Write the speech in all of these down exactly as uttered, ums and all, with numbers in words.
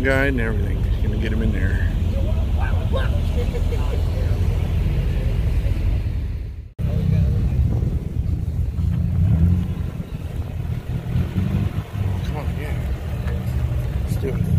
guide and everything. He's gonna get him in there. Come on, yeah. Let's do it.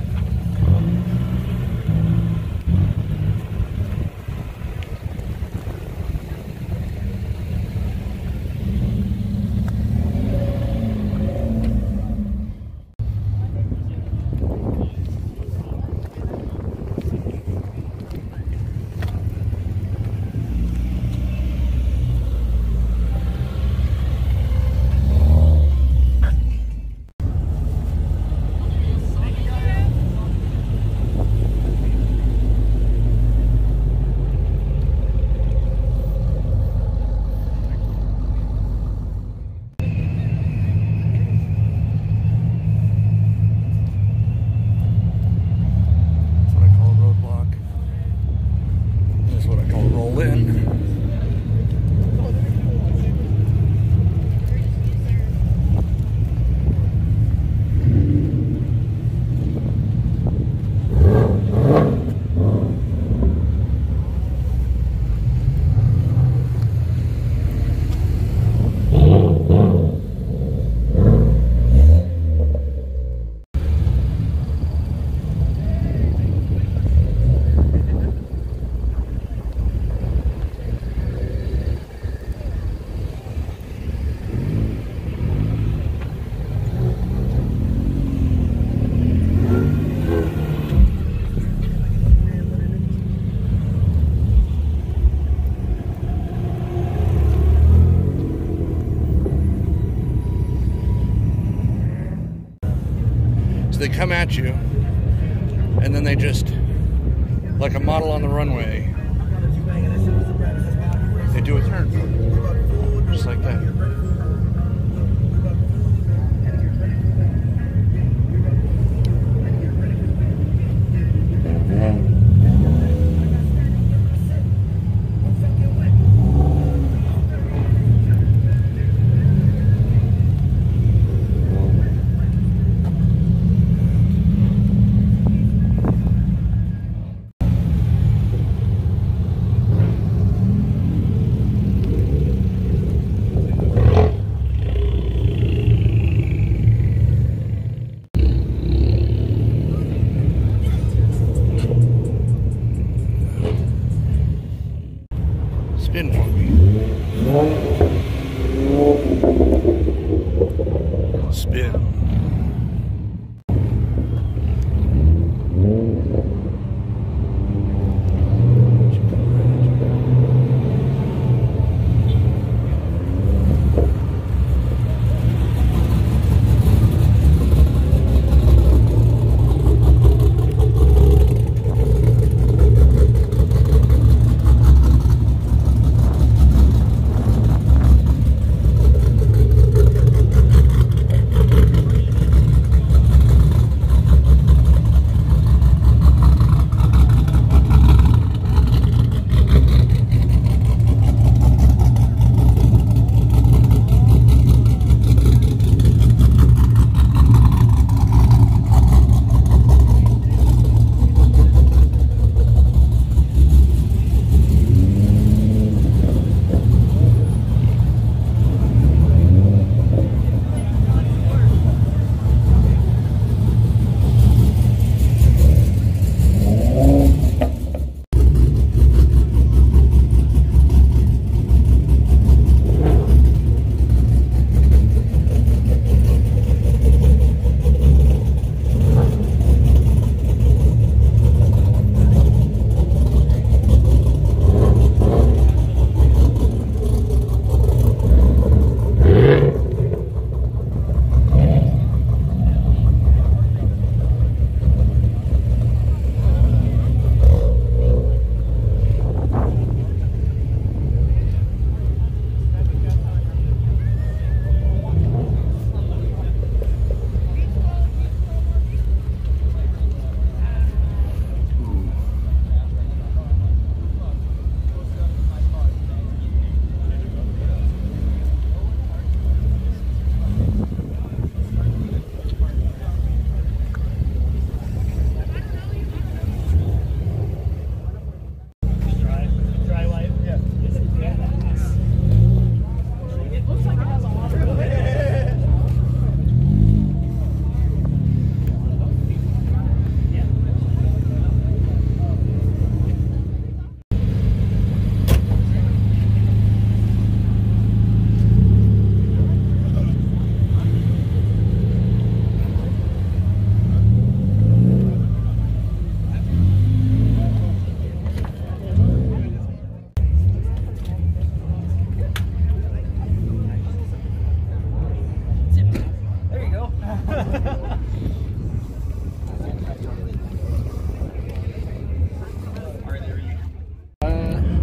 They come at you, and then they just, like a model on the runway, they do a turn, just like that. Spin for me. Spin.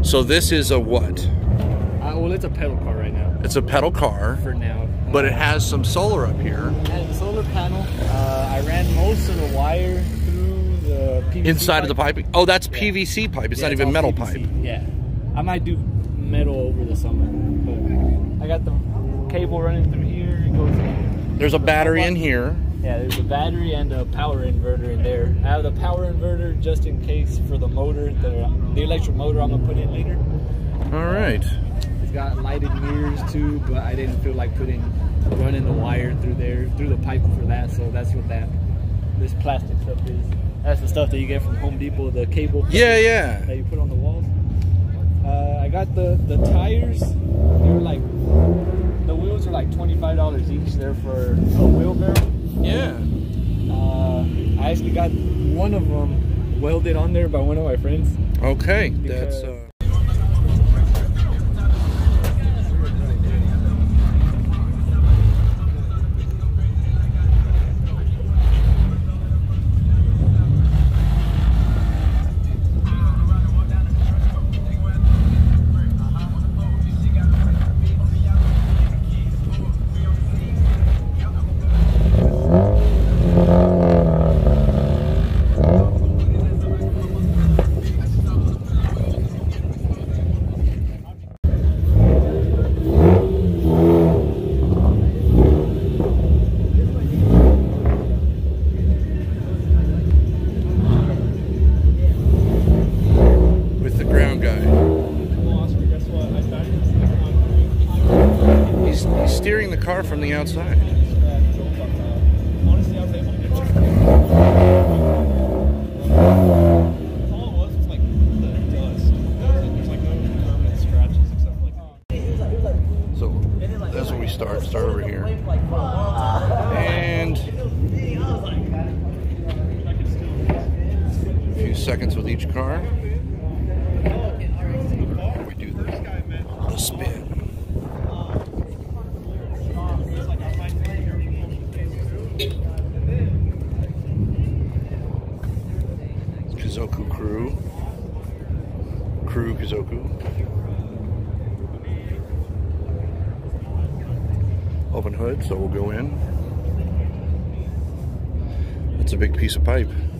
So this is a what? Uh, well, it's a pedal car right now. It's a pedal car. For now. But it has some solar up here. It has a solar panel. Uh, I ran most of the wire through the P V C Inside pipe. of the piping? Oh, that's yeah. P V C pipe. It's yeah, not it's even metal P V C. pipe. Yeah. I might do metal over the summer. But I got the cable running through here. It goes in. There's a battery in here. Yeah, there's a battery and a power inverter in there. I have the power inverter just in case for the motor, the, the electric motor I'm going to put in later. All right. It's got lighted mirrors too, but I didn't feel like putting running the wire through there, through the pipe for that, so that's what that, this plastic stuff is. That's the stuff that you get from Home Depot, the cable. Yeah, yeah. That you put on the walls. Uh, I got the, the tires, they were like, the wheels are like twenty-five dollars each. They're for a wheelbarrow. Yeah. Uh, I actually got one of them welded on there by one of my friends. Okay, that's... Uh... Steering the car from the outside. So that's where we start. Start over here. And a few seconds with each car. We do the, the spin. Kazoku crew. Crew Kazoku. Open hood, so we'll go in. It's a big piece of pipe.